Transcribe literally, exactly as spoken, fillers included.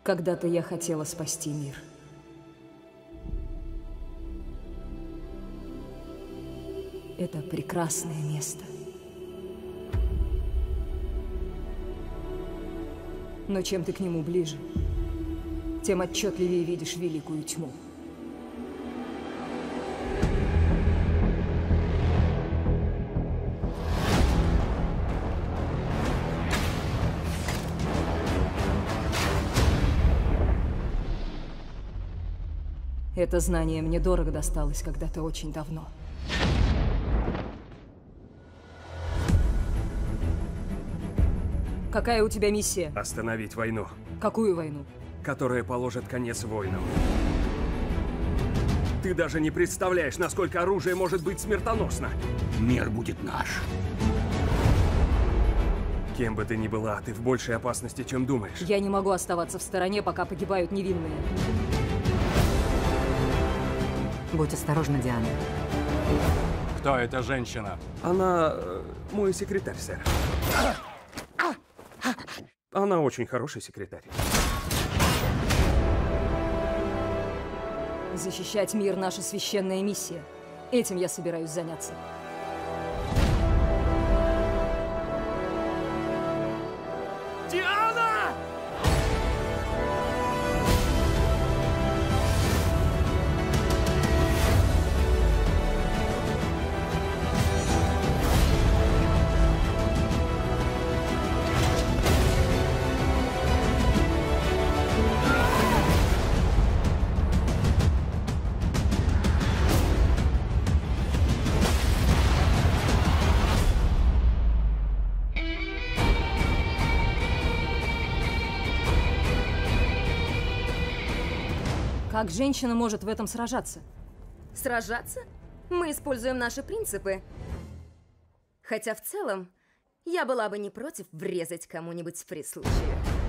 Когда-то я хотела спасти мир. Это прекрасное место. Но чем ты к нему ближе, тем отчетливее видишь великую тьму. Это знание мне дорого досталось когда-то очень давно. Какая у тебя миссия? Остановить войну. Какую войну? Которая положит конец войнам. Ты даже не представляешь, насколько оружие может быть смертоносно. Мир будет наш. Кем бы ты ни была, ты в большей опасности, чем думаешь. Я не могу оставаться в стороне, пока погибают невинные. Будь осторожна, Диана. Кто эта женщина? Она э, мой секретарь, сэр. Она очень хороший секретарь. Защищать мир — наша священная миссия. Этим я собираюсь заняться. Диана! Как женщина может в этом сражаться? Сражаться? Мы используем наши принципы. Хотя в целом, я была бы не против врезать кому-нибудь при случае.